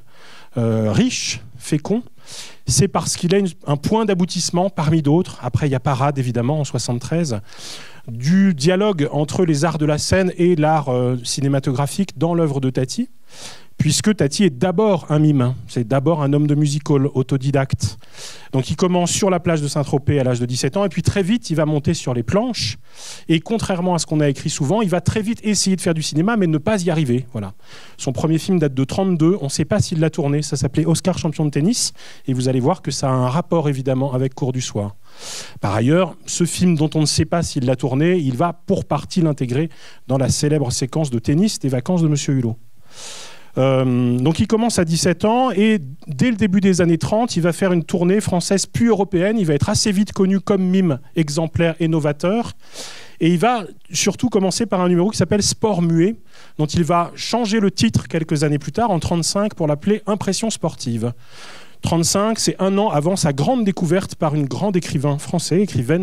riche, fécond, c'est parce qu'il a un point d'aboutissement parmi d'autres. Après, il y a Parade, évidemment, en 1973, du dialogue entre les arts de la scène et l'art cinématographique dans l'œuvre de Tati, puisque Tati est d'abord un mime, c'est d'abord un homme de musical, autodidacte. Donc il commence sur la plage de Saint-Tropez à l'âge de 17 ans, et puis très vite, il va monter sur les planches, et contrairement à ce qu'on a écrit souvent, il va très vite essayer de faire du cinéma, mais ne pas y arriver. Voilà. Son premier film date de 1932, on ne sait pas s'il l'a tourné, ça s'appelait Oscar champion de tennis, et vous allez voir que ça a un rapport évidemment avec Cours du soir. Par ailleurs, ce film dont on ne sait pas s'il l'a tourné, il va pour partie l'intégrer dans la célèbre séquence de tennis des vacances de Monsieur Hulot. Donc il commence à 17 ans et dès le début des années 30, il va faire une tournée française puis européenne. Il va être assez vite connu comme mime exemplaire et novateur. Et il va surtout commencer par un numéro qui s'appelle Sport muet, dont il va changer le titre quelques années plus tard, en 1935, pour l'appeler Impression sportive. 1935, c'est un an avant sa grande découverte par une grande écrivaine française,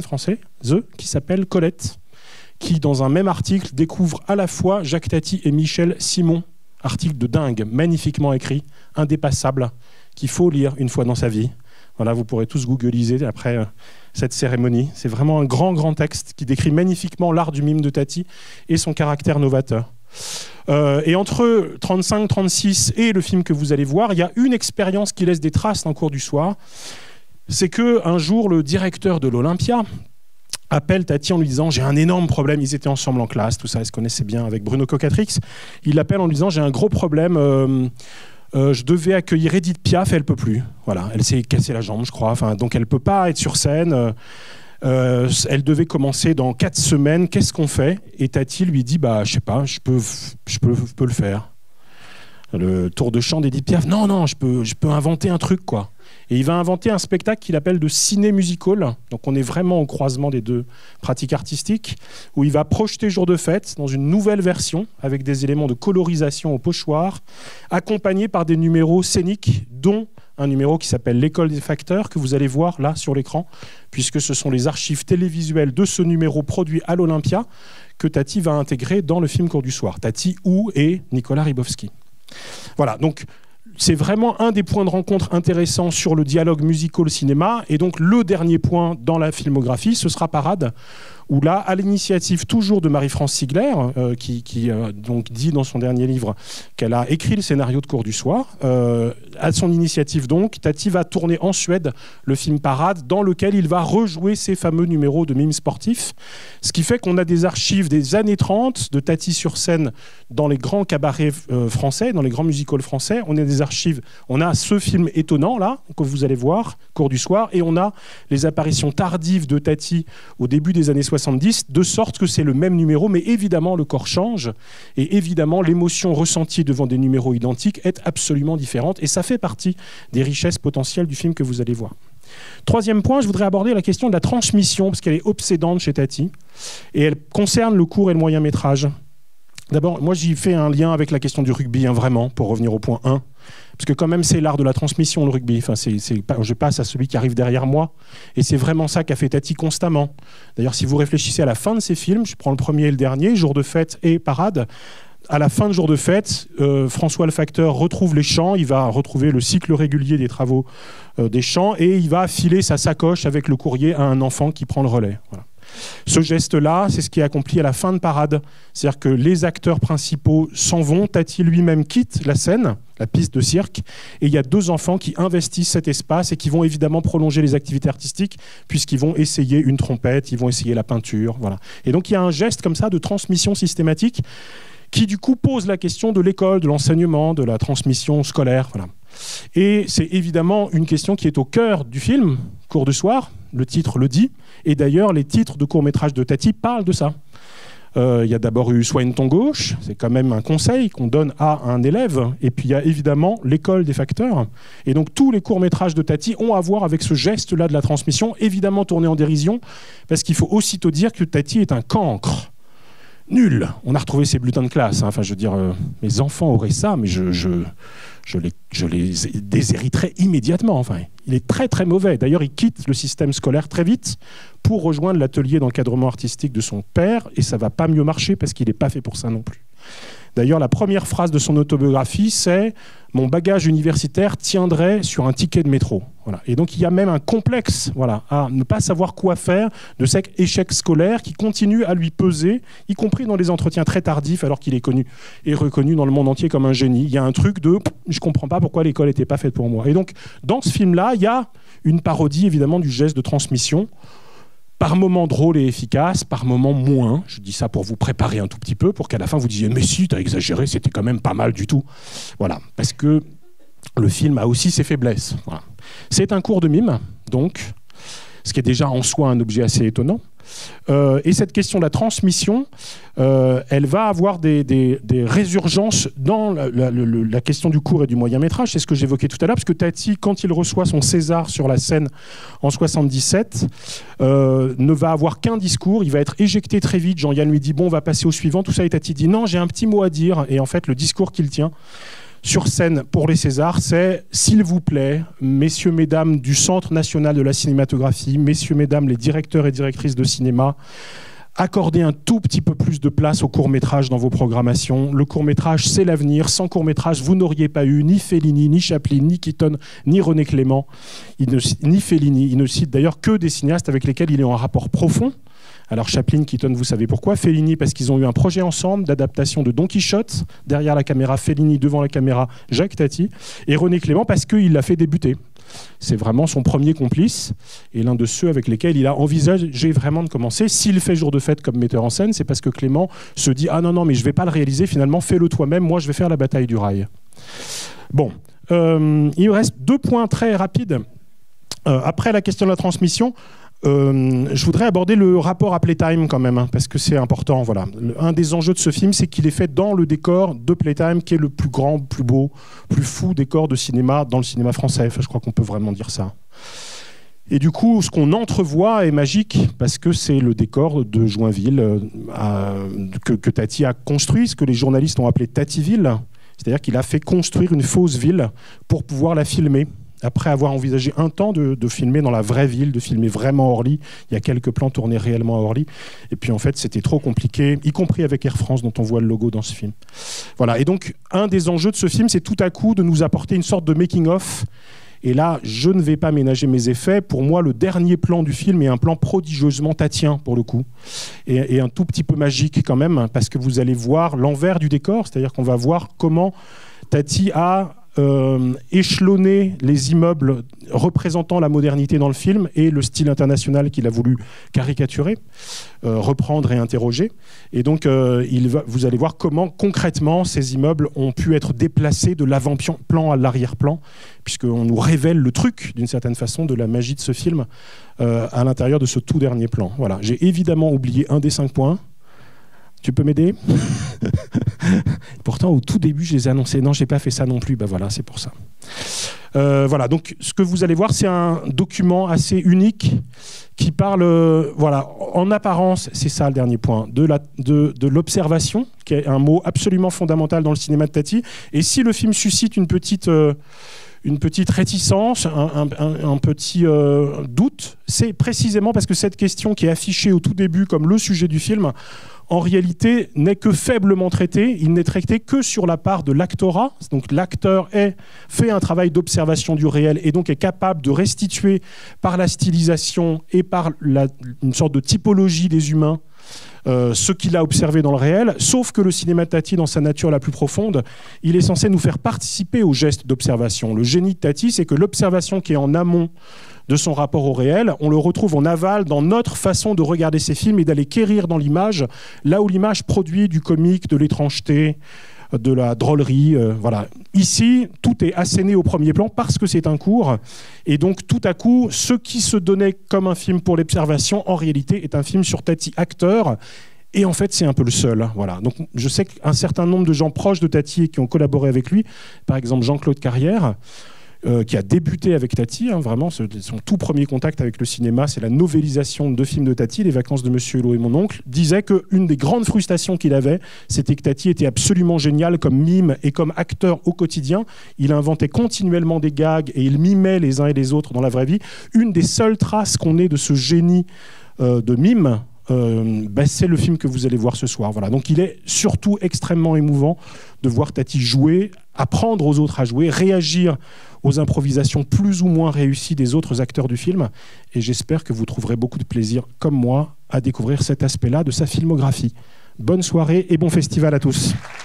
qui s'appelle Colette, qui, dans un même article, découvre à la fois Jacques Tati et Michel Simon. Article de dingue, magnifiquement écrit, indépassable, qu'il faut lire une fois dans sa vie. Voilà, vous pourrez tous googliser après cette cérémonie. C'est vraiment un grand, grand texte qui décrit magnifiquement l'art du mime de Tati et son caractère novateur. Et entre 35-36 et le film que vous allez voir, il y a une expérience qui laisse des traces dans Cours du soir. C'est qu'un jour, le directeur de l'Olympia appelle Tati en lui disant « J'ai un énorme problème ». Ils étaient ensemble en classe, tout ça, ils se connaissaient bien avec Bruno Cocatrix. Il l'appelle en lui disant « J'ai un gros problème, je devais accueillir Edith Piaf, elle ne peut plus. Voilà, elle s'est cassée la jambe, je crois. Enfin, donc elle ne peut pas être sur scène. Elle devait commencer dans 4 semaines. Qu'est-ce qu'on fait ?» Et Tati lui dit « Bah, je sais pas, je peux le faire. » Le tour de chant d'Edith Piaf. Non, je peux inventer un truc, quoi. Et il va inventer un spectacle qu'il appelle de ciné-musical. Donc on est vraiment au croisement des deux pratiques artistiques, où il va projeter Jour de fête dans une nouvelle version, avec des éléments de colorisation au pochoir, accompagnés par des numéros scéniques, dont un numéro qui s'appelle L'école des facteurs, que vous allez voir là sur l'écran, puisque ce sont les archives télévisuelles de ce numéro produit à l'Olympia, que Tati va intégrer dans le film Cours du soir. Tati et Nicolas Rybowski. Voilà, donc c'est vraiment un des points de rencontre intéressants sur le dialogue musical-cinéma. Et donc le dernier point dans la filmographie, ce sera Parade, où là, à l'initiative toujours de Marie-France Sigler, qui donc dit dans son dernier livre qu'elle a écrit le scénario de Cours du soir, à son initiative donc, Tati va tourner en Suède le film Parade, dans lequel il va rejouer ces fameux numéros de mimes sportifs, ce qui fait qu'on a des archives des années 30 de Tati sur scène dans les grands cabarets français, dans les grands musicals français. On a des archives, on a ce film étonnant là, que vous allez voir, Cours du soir, et on a les apparitions tardives de Tati au début des années 70, de sorte que c'est le même numéro, mais évidemment le corps change, et évidemment l'émotion ressentie devant des numéros identiques est absolument différente, et ça fait partie des richesses potentielles du film que vous allez voir. Troisième point, je voudrais aborder la question de la transmission, parce qu'elle est obsédante chez Tati, et elle concerne le court et le moyen métrage. D'abord, moi j'y fais un lien avec la question du rugby, vraiment, pour revenir au point 1. Parce que quand même c'est l'art de la transmission, le rugby. Enfin, je passe à celui qui arrive derrière moi. Et c'est vraiment ça qu'a fait Tati constamment. D'ailleurs, si vous réfléchissez à la fin de ces films, je prends le premier et le dernier, Jour de fête et Parade. À la fin de Jour de fête, François le facteur retrouve les champs, il va retrouver le cycle régulier des travaux des champs et il va filer sa sacoche avec le courrier à un enfant qui prend le relais. Voilà. Ce geste-là, c'est ce qui est accompli à la fin de Parade. C'est-à-dire que les acteurs principaux s'en vont, Tati lui-même quitte la scène, la piste de cirque, et il y a 2 enfants qui investissent cet espace et qui vont évidemment prolonger les activités artistiques puisqu'ils vont essayer une trompette, ils vont essayer la peinture. Voilà. Et donc il y a un geste comme ça de transmission systématique qui du coup pose la question de l'école, de l'enseignement, de la transmission scolaire. Voilà. Et c'est évidemment une question qui est au cœur du film, Cours du soir, le titre le dit, et d'ailleurs les titres de courts-métrages de Tati parlent de ça. Il y a d'abord eu Soigne ton gauche, c'est quand même un conseil qu'on donne à un élève, et puis il y a évidemment l'école des facteurs, et donc tous les courts-métrages de Tati ont à voir avec ce geste-là de la transmission, évidemment tourné en dérision, parce qu'il faut aussitôt dire que Tati est un cancre. Nul. On a retrouvé ces bulletins de classe. Enfin, je veux dire, mes enfants auraient ça, mais je les déshériterais immédiatement. Enfin, il est très très mauvais. D'ailleurs, il quitte le système scolaire très vite pour rejoindre l'atelier d'encadrement artistique de son père, et ça va pas mieux marcher parce qu'il n'est pas fait pour ça non plus. D'ailleurs, la première phrase de son autobiographie, c'est « Mon bagage universitaire tiendrait sur un ticket de métro ». Voilà. Et donc, il y a même un complexe à ne pas savoir quoi faire de cet échec scolaire qui continue à lui peser, y compris dans les entretiens très tardifs, alors qu'il est connu et reconnu dans le monde entier comme un génie. Il y a un truc de « je ne comprends pas pourquoi l'école n'était pas faite pour moi ». Et donc, dans ce film-là, il y a une parodie, évidemment, du geste de transmission, par moments drôle et efficace, par moments moins. Je dis ça pour vous préparer un tout petit peu, pour qu'à la fin vous disiez « mais si, t'as exagéré, c'était quand même pas mal du tout ». Voilà, parce que le film a aussi ses faiblesses. Voilà. C'est un cours de mime, donc, ce qui est déjà en soi un objet assez étonnant. Et cette question de la transmission, elle va avoir des résurgences dans la question du court et du moyen métrage. C'est ce que j'évoquais tout à l'heure, parce que Tati, quand il reçoit son César sur la scène en 77, ne va avoir qu'un discours, il va être éjecté très vite. Jean-Yann lui dit « bon, on va passer au suivant », tout ça, et Tati dit « non, j'ai un petit mot à dire ». Et en fait, le discours qu'il tient sur scène pour les Césars, c'est « S'il vous plaît, messieurs, mesdames du Centre national de la cinématographie, messieurs, mesdames les directeurs et directrices de cinéma, accordez un tout petit peu plus de place au court-métrage dans vos programmations. Le court-métrage, c'est l'avenir. Sans court-métrage, vous n'auriez pas eu ni Fellini, ni Chaplin, ni Keaton, ni René Clément, ni Fellini. Il ne cite d'ailleurs que des cinéastes avec lesquels il est en rapport profond. Alors Chaplin, Keaton, vous savez pourquoi. Fellini, parce qu'ils ont eu un projet ensemble d'adaptation de Don Quichotte. Derrière la caméra, Fellini, devant la caméra, Jacques Tati. Et René Clément, parce qu'il l'a fait débuter. C'est vraiment son premier complice et l'un de ceux avec lesquels il a envisagé vraiment de commencer. S'il fait Jour de fête comme metteur en scène, c'est parce que Clément se dit « Ah non, mais je ne vais pas le réaliser, finalement, fais-le toi-même, moi je vais faire la bataille du rail ». Bon, il me reste 2 points très rapides. Après la question de la transmission, je voudrais aborder le rapport à Playtime quand même, parce que c'est important. Voilà. Un des enjeux de ce film, c'est qu'il est fait dans le décor de Playtime, qui est le plus grand, plus beau, plus fou décor de cinéma dans le cinéma français. Enfin, je crois qu'on peut vraiment dire ça. Et du coup, ce qu'on entrevoit est magique, parce que c'est le décor de Joinville que Tati a construit, ce que les journalistes ont appelé Tativille. C'est-à-dire qu'il a fait construire une fausse ville pour pouvoir la filmer. Après avoir envisagé un temps de filmer dans la vraie ville, de filmer vraiment à Orly. Il y a quelques plans tournés réellement à Orly. Et puis en fait, c'était trop compliqué, y compris avec Air France, dont on voit le logo dans ce film. Voilà. Et donc, un des enjeux de ce film, c'est tout à coup de nous apporter une sorte de making-of Et là, je ne vais pas ménager mes effets. Pour moi, le dernier plan du film est un plan prodigieusement tatien, pour le coup. Et un tout petit peu magique quand même, parce que vous allez voir l'envers du décor, c'est-à-dire qu'on va voir comment Tati a échelonné les immeubles représentant la modernité dans le film et le style international qu'il a voulu caricaturer, reprendre et interroger. Et donc, vous allez voir comment concrètement ces immeubles ont pu être déplacés de l'avant-plan à l'arrière-plan, puisqu'on nous révèle le truc, d'une certaine façon, de la magie de ce film à l'intérieur de ce tout dernier plan. Voilà. J'ai évidemment oublié un des 5 points. Tu peux m'aider? Pourtant, au tout début, je les ai annoncés. Non, je n'ai pas fait ça non plus. Ben voilà, c'est pour ça. Voilà, donc ce que vous allez voir, c'est un document assez unique qui parle, voilà, en apparence, c'est ça le dernier point, de l'observation, qui est un mot absolument fondamental dans le cinéma de Tati. Et si le film suscite une petite réticence, un petit doute, c'est précisément parce que cette question qui est affichée au tout début comme le sujet du film, en réalité, n'est que faiblement traité. Il n'est traité que sur la part de l'actorat. Donc l'acteur fait un travail d'observation du réel et donc est capable de restituer par la stylisation et par une sorte de typologie des humains ce qu'il a observé dans le réel, sauf que le cinéma de Tati, dans sa nature la plus profonde, il est censé nous faire participer au geste d'observation. Le génie de Tati, c'est que l'observation qui est en amont de son rapport au réel, on le retrouve en aval dans notre façon de regarder ces films et d'aller quérir dans l'image, là où l'image produit du comique, de l'étrangeté, de la drôlerie. Voilà. Ici, tout est asséné au premier plan parce que c'est un cours. Et donc, tout à coup, ce qui se donnait comme un film pour l'observation, en réalité, est un film sur Tati acteur. Et en fait, c'est un peu le seul. Voilà. Donc, je sais qu'un certain nombre de gens proches de Tati et qui ont collaboré avec lui, par exemple Jean-Claude Carrière, qui a débuté avec Tati, vraiment, son tout premier contact avec le cinéma, c'est la novélisation de films de Tati, Les Vacances de Monsieur Hulot et mon oncle, disait qu'une des grandes frustrations qu'il avait, c'était que Tati était absolument génial comme mime et comme acteur au quotidien. Il inventait continuellement des gags et il mimait les uns et les autres dans la vraie vie. Une des seules traces qu'on ait de ce génie de mime, c'est le film que vous allez voir ce soir. Voilà. Donc il est surtout extrêmement émouvant de voir Tati jouer, apprendre aux autres à jouer, réagir aux improvisations plus ou moins réussies des autres acteurs du film. Et j'espère que vous trouverez beaucoup de plaisir, comme moi, à découvrir cet aspect-là de sa filmographie. Bonne soirée et bon festival à tous.